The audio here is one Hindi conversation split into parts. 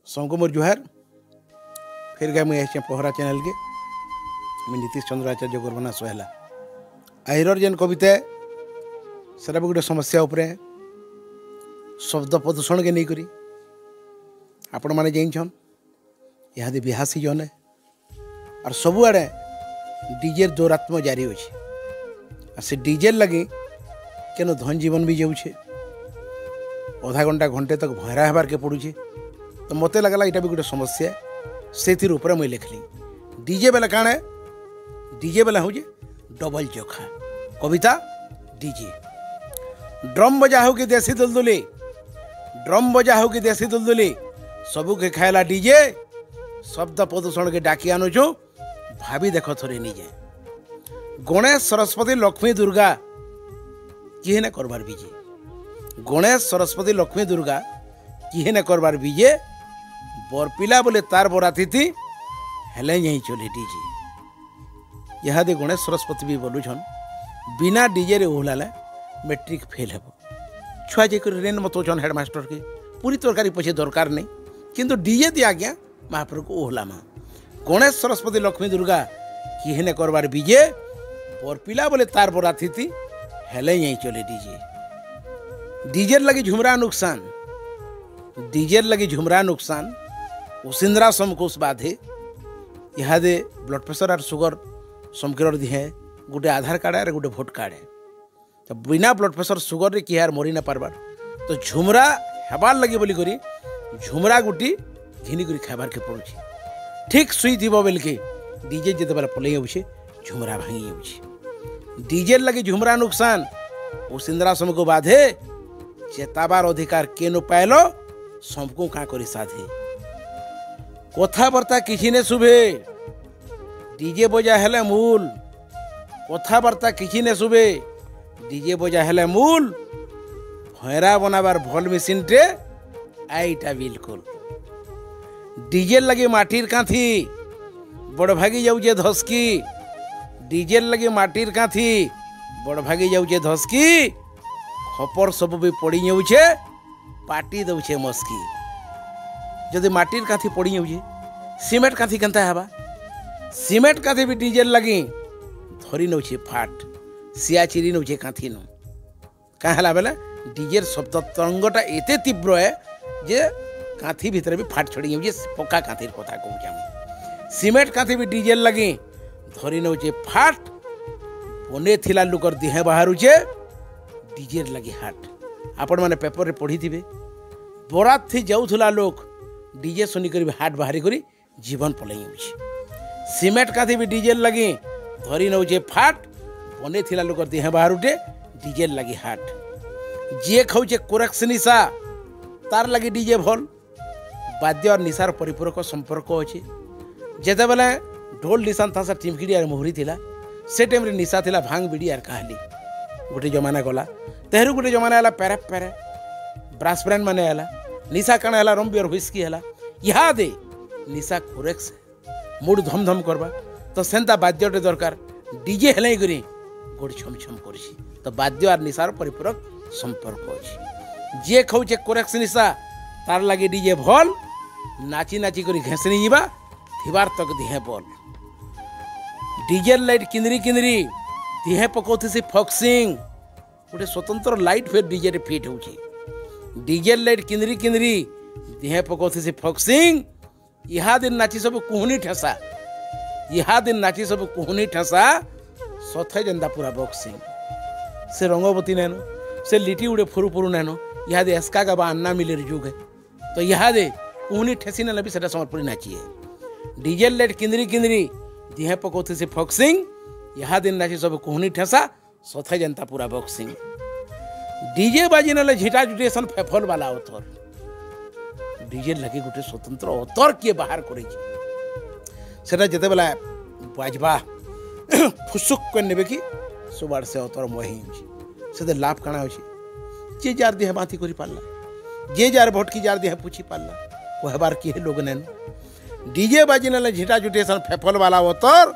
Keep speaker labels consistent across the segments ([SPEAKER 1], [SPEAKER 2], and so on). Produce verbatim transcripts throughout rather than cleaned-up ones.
[SPEAKER 1] सबको मोर जुहार फिर गए मुझे पहरा चैनल के मैं नीतीश चंद्र आचार्य गोरबना सोहेला आईर जेन कविता सेटा भी गोटे समस्या उपरे शब्द प्रदूषण के नहीं करी आपण मैंने जान यहाँ बिहासी जन और सबुआड़े डीजे दौरात्म जारी अच्छे से डीजे लगे केन धन जीवन भी जाऊे अधा घंटा घंटे तक भैरा हबार के पड़ुचे तो मत लगला यहाँ भी गोटे समस्या से मुझे लिखली डीजे बेला काण डीजे बेला हूँ डबल चोखा कविता डीजे ड्रम बजा हो कि देसी दुलदुली ड्रम बजा हो कि देसी दुलदुली सबू के खाएला डीजे शब्द प्रदूषण के डाकी आनुचु भाभी देख थोड़े निजे गणेश सरस्वती लक्ष्मी दुर्गा किए न करबार बीजे गणेश सरस्वती लक्ष्मी दुर्गा किए न करबार बीजे बरपिला बोले तार बराती थी हेले यही चले डीजे यहाँ दे गणेश सरस्वती भी बोलुछन बिना डीजे रे ओहलाले मैट्रिक फेल हेब छुआ जे रेन मत हेडमास्टर के पूरी तरकारी पछे दरकार नहीं किंतु डीजे दी आज्ञा महाप्रभु को ओहला माँ गणेश सरस्वती लक्ष्मी दुर्गा किए न करबार बीजे बरपिला बोले तार बराती थी हेले यही चले डीजे डीजे लगी झुमरा नुकसान डीजे लगी झुमरा नुकसान उसिंद्रा समकोश बाधे यहाँ दे ब्लड प्रेशर और सुगर समकिर दिहे गोटे आधार कार्ड है गोटे भोट कार्ड है तो बिना ब्लड प्रेशर सुगर रे किहार मरी ना पारबार तो झुमरा हेबार लगी बोली करी झुमरा गुटी घिनी करी खाबार के पड़ुଛି ठीक सुई थी बेल के डीजे जिते बेला पलई जाऊे झुमरा भांगी जाऊे डीजे लगी झुमरा नुकसान उसिंद्रा समको बाधे चेताबार अधिकार केनो पाइलो सबको का करी साधे कथाबार्ता किसी ने शुभे डीजे बजा हेले मूल कथाबार्ता किसी ने शुभे डीजे बजा हेले मूल भैरा बनाबार भल मेसिन टे आईटा बिल्कुल डीजे लगे माटिर कांथी बड़ भागी जाऊे धसकी डीजे लगे माटिर कांथी बड़ भागी जाऊे धसकी खपर सब भी पड़ी जाऊे पाटी दौचे मस्की जदि माटिर कांथी पड़ी जाऊे सीमेंट कांथी केनता हेबा सीमेंट कांथी भी डीजे लगी धरी नौचे फाट सिया चिरी नौचे कांथी नु कहाँ बेले डीजे शब्द तरंगटा एते तीव्र है जे कांथी भीतर भी फाट छड़ी जाऊे पक्का कांथी कथा कहूँ सीमेंट कांथी भी डीजे लगी धरी नौचे फाट बने थिला लुकर दिहे बाहरुचे डीजे लगी हाट आपण माने पेपर रे पढ़ी थिबे बरात थी जाउथुला लोक डीजे सुनी कर हाट बाहरी करी जीवन पलई होउछि सीमेंट काथी भी डीजे लगी धरी नौचे फाट बने थिला लोक दिहे बाहरुटे डीजे लगी हाट जे खाउचे कोरक्स निशा तार लगी डीजे भल वाद्य और निशार परिपूरक संपर्क अच्छे जेते बेले ढोल निशान था टिमकिड़ी आर मोहरी थिला से टाइम रे निशा थिला भांग बिड़ी आर कहली गोटे जमाना गला तेहरू गोटे जमाना है पेरे पेरे ब्रास ब्रांड माने है निशा काण है रम बियर व्हिस्की है यहाँ दे निशा कोरेक्स मूड धम धम करवा तो सेंता वाद्यटे दरकार डीजे हेले करी गोड़ छम छम कर तो वाद्य और निशार परिपूरक संपर्क अच्छे जे खाऊे कोरेक्स निशा तार लगे डीजे भल नाची नाची करी घेसनी जीवा थिबार तक दिहे बल डीजे लाइट किंदरी किंदरी दिहे पकाउथि से फक्सिंग गोटे स्वतंत्र लाइट फेर डीजे रे फिट होउछि डीजे लाइट किंदरी किंदरी दिहे पकाउथि से फक्सिंग इहा दिन नाची सब कुहनी ठेसा इहा दिन नाची सब कुहनी ठेसा सथे जंदा पूरा बॉक्सिंग से रंगवती नैनो से लिटी उड़े फुरु फुरु नैनो इहा दे एस्का का बा अन्ना मिले जुग है तो इहा दे कुहनी ठेसी न लबी सेटा समर्पणी नाची है डीजे लाइट किंदरी किंदरी दिहे पकाउथि से फक्सिंग यहाँ दिन नाची सब कुहनी ठेसा सथे जनता पूरा बॉक्सिंग डीजे बाजी ना झिटा जुटेसन फेफल वाला अतर डीजे लगे गोटे स्वतंत्र अतर किए बाहर कर जिते बेला बाजबा फुसुक कर नेबे कि सुबार से अतर मही से लाभ काना हो जे जार देह बाती करी पारला जे जार भटकी जार देह पूछी पारला कहबार किए लोग नैन डीजे बाजी ना झिटा जुटेसन फेफल वाला अतर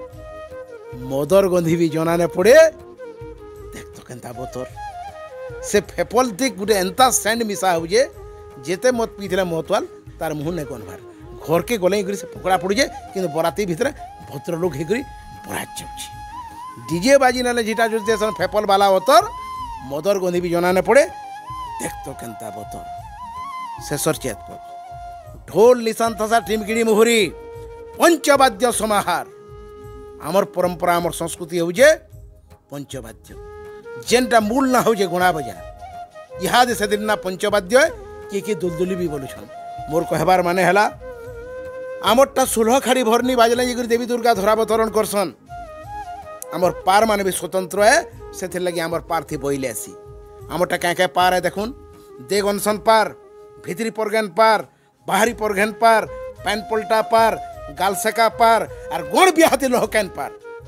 [SPEAKER 1] मदर गंधी भी जना ने पड़े देख तो केनता बोतर से फेफल दिख गोटे एंता सेंड मिसा हो जे जेते मत पीथिला महतवाल तार मुँह नहीं कनबार घर के गले से पकड़ा पड़ुचे कि बराती भितर भद्र लोक होकर बरात जाऊँगी डीजे बाजी ना झीटा जुटे फेपल बाला अतर मदर गंधी भी जना नहीं पड़े देख तो केन्ता बतर शेषर चेत ढोल निशान थसा टिमकिड़ी मुहुरी पंचवाद्य समाहार आमर परंपरा आमर संस्कृति हूँ पंचवाद्य जेनटा मूल ना हूँ गुणा बजा इहादे से दिन ना पंचवाद्य किए किए दुलदुली भी बोलुछन मोर कहबार माने हला आमरटा सुलह खाड़ी भरनी बाजले ये देवी दुर्गा धरावतरण करसन आमर पार माने भी स्वतंत्र है से लगे आमर पार थी बोइले आसी आमरटा क्या क्या पार है देखुन देग अनसन पार भितरी परगेन पार बाहरी परगेन पार पैन पलटा पार गालसेका पार और गोड़ बिहाती लहकेन पार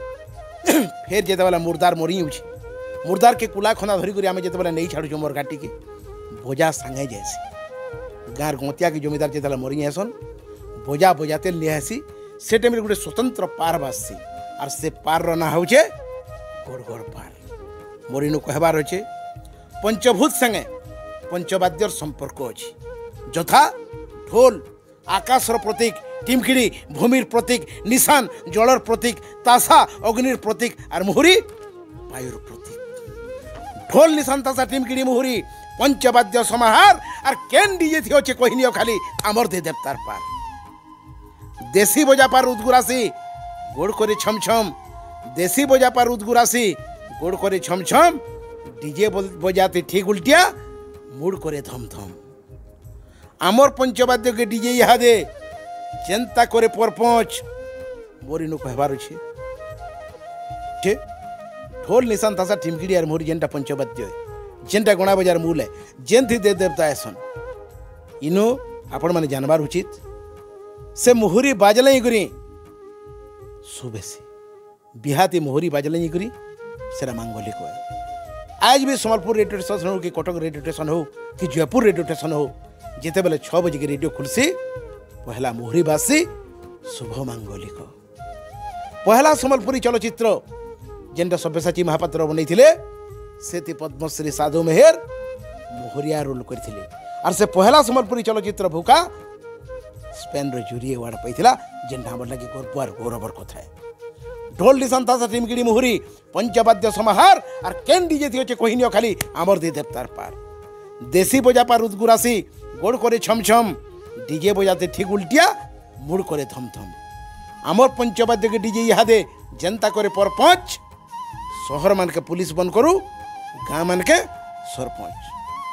[SPEAKER 1] फिर जेते वाला मुर्दार मरी उठी मुर्दार के कुला खंदा धरी करी आमे जेते वाला नहीं छाड़ू मोर घाटी के बोझा संगे जैसी गार गोतिया के जमीदार जेते वाला मरी आसन बोझा बोझाते ले आसी से टाइम गोटे स्वतंत्र पार बासी और से पार रना होचे गोड़ गोड़ पार मोरिनु कहबार होचे पंचभूत संगे पंचवाद्यर संपर्क अच्छी यथा ढोल आकाशर प्रतीक टिमकिड़ी भूमिर प्रतीक निशान जलर प्रतीक तासा अग्निर प्रतीक और मुहुरी वायुर प्रतीक ढोल निशान तासा टिमकिड़ी मुहुरी पंचवाद्य समाहार और केन डीजे थी अच्छे कहनी खाली आमर दे देवतार पार देसी बजा पार उदगुरासी गोड़ करे छम छम देसी बजा पार उदगुरासी गोड़ करे छम छम डीजे बजाते ठीक उल्टिया मुड़ करे धम धम आमर पंचवाद्य के डीजे इहादे जेनता करे परपंच मोरिनु कहबार अच्छे ढोल निशान तासा टिमकिड़ी और मोरी जेनटा पंचवाद्य जेनटा गणा बजार मूल है जेन थी दे देवता ऐसन इनो आपण माने जानबार उचित से मुहुरी बाजले ही करी सुबेसी बिहाती मुहुरी बाजले ही करी सेरा मांगलिक है आज भी सम्बलपुर रेडियो स्टेशन हो कि कटक रेडियो स्टेशन हो कि जयपुर रेडियो स्टेशन हो जिते बेले छः बजे के रेडियो खुलसी पहला मुहुरी बासी शुभ मांगलिक पहला सम्बलपुरी चलचित्र जेनटा सब्यसाची महापात्र बनई से पद्मश्री साधु मेहर मुहुरिया रोल करथिले और से पहला सम्बलपुरी चलचित्र भूका स्पेन रो जूरी अवार्ड पाइथिला जेनटा हमर लगे गौरव गौरवर कथा है ढोल निशान तासा टिमकिड़ी मुहुरी पंचवाद्य समाहार और केन डीजे थी कहनी खाली आमर दे देवतार पार देसी बजा पार उदगुरासी गोड़ करे छम छम डीजे बजाते ठीक उल्टिया मुड़ करे थम थम आमर पंचवाद्य के डीजे इहादे जनता करे परपंच शहर मान के पुलिस बन करू गाँ मान के सरपंच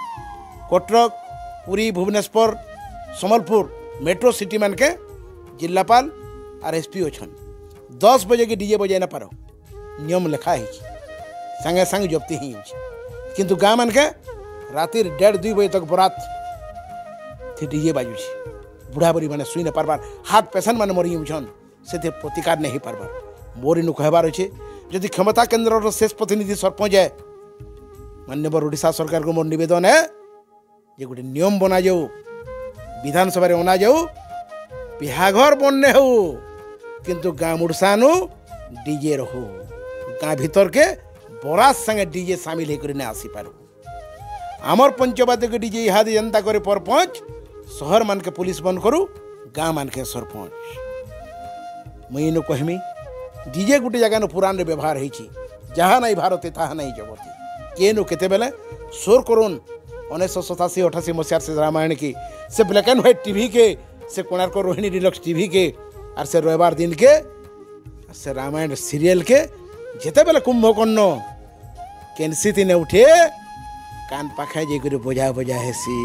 [SPEAKER 1] कटक पुरी भुवनेश्वर सम्बलपुर मेट्रो सिटी मान के जिलापाल और एसपी अच्छन दस बजे के डीजे बजाई ना पारो नियम लिखा है संगे संगे जब्ती ही किंतु गाँ मान के रातिर डेढ़ दुई बजे तक बरात थी डीजे बाजुची बुढ़ा बुढ़ी मैंने शुई न पारबार हाथ पेसेंट मैंने मरी उछन से प्रतिकार नहीं पारबार मोर इनु कहबार अच्छे यदि क्षमता केन्द्र शेष प्रतिनिधि सरपंच है मान्यवर ओडिशा सरकार को मोर नवेदन है जे गोटे नियम बना जाऊ विधानसभा अना जाऊ बिहाघर बनने हो किंतु गाँ मुड़सानु डीजे रहो गाँ भीतर के बरात संगे डीजे सामिल होकर आसी पारू आमर पंचवाद्य के डीजे इहादे जनता करे परपंच शहर मान के पुलिस बन करू गाँ मान के सरपंच मुई नु कहमी डीजे गोटे जगह पुराण रे व्यवहार होती जहाँ नहीं भारते ताहा नहीं जगती किए नु केते बेले शोर करुन उन्नीस सतासी अठासी मसीह से रामायण की से ब्लैक एंड व्हाइट टीवी के से कोणार्क रोहिणी डिलक्स टीवी के और से रविवार दिन के से रामायण सीरियल के जेते बेले कुंभकर्ण केनसी ने उठे कान पाखे जे बोझा बोझा हेसी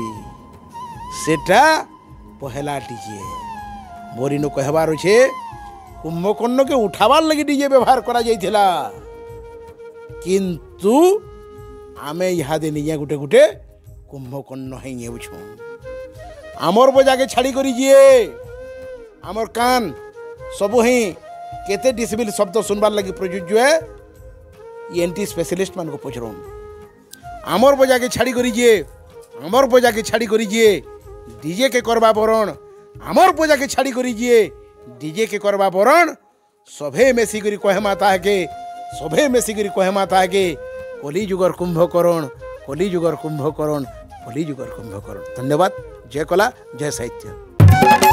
[SPEAKER 1] सेटा पहला डीजे मोरी नु कहबार छे कुंभकर्ण के उठावार लगी डीजे व्यवहार करा जाइथिला किंतु आमे इहादे निया गुटे गुटे कुंभकर्ण है नेउछु आमर बजा के छाड़ी करी जिए आमर कान सब ही केते डिसिबल शब्द सुनबार लगी प्रयोज्य है एनटी स्पेशलिस्ट मान को पचरन आमर बजा के छाड़ी करी जिए आमर बजा के छाड़ी करी जिए डीजे के करबा बरण आमर बजा के छाड़ी करी जिए डीजे के करबा बरण सभे मेसी करी कहे माता है के सभे मेसी करी कहे माता है के कली जुगर कुंभकर्ण कली जुगर कुंभकर्ण कली जुगर कुंभकर्ण धन्यवाद जय कला जय साहित्य। रे।